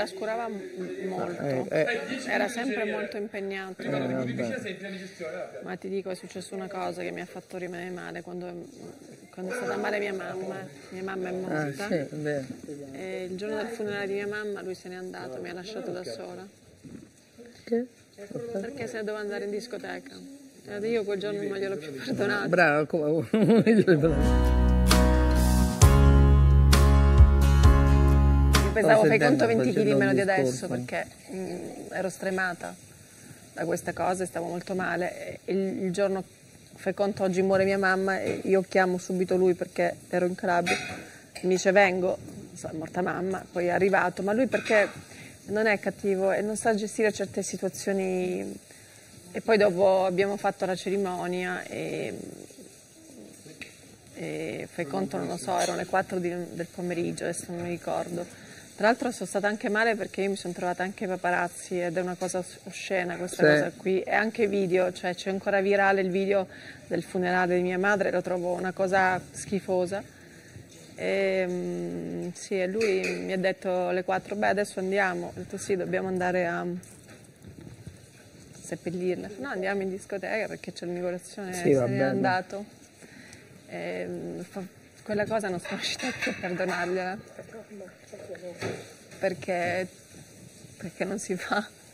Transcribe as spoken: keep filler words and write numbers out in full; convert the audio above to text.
trascurava molto, Eh, eh. era sempre molto impegnato. Eh, vabbè. Ma ti dico, è successa una cosa che mi ha fatto rimanere male quando, quando è stata male mia mamma. Mia mamma è Ah, morta. sì, è vero. E il giorno del funerale di mia mamma lui se n'è andato, mi ha lasciato da sola. Che? Perché se ne doveva andare in discoteca. E io quel giorno non gliel'ho più perdonato. Bravo, come... Pesavo, fai conto, sentendo, venti chili in meno di facendo un adesso discorso. perché mh, ero stremata da queste cose, stavo molto male. E il, il giorno, fai conto, oggi muore mia mamma e io chiamo subito lui perché ero in Calabria. Mi dice vengo, è morta mamma, poi è arrivato, ma lui perché non è cattivo e non sa gestire certe situazioni. E poi dopo abbiamo fatto la cerimonia e, e fai conto, non lo so, erano le quattro di, del pomeriggio, adesso non mi ricordo. Tra l'altro sono stata anche male perché io mi sono trovata anche ai paparazzi ed è una cosa oscena questa Sì. cosa qui. E anche video, cioè c'è ancora virale il video del funerale di mia madre, lo trovo una cosa schifosa. E, mm, sì, e lui mi ha detto alle quattro, beh adesso andiamo. Ho detto sì, dobbiamo andare a seppellirla. No, andiamo in discoteca perché c'è l'inaugurazione, Sì, se va n'è bene. andato. E, fa- quella cosa non sono riuscita più a perdonargliela perché, perché non si fa.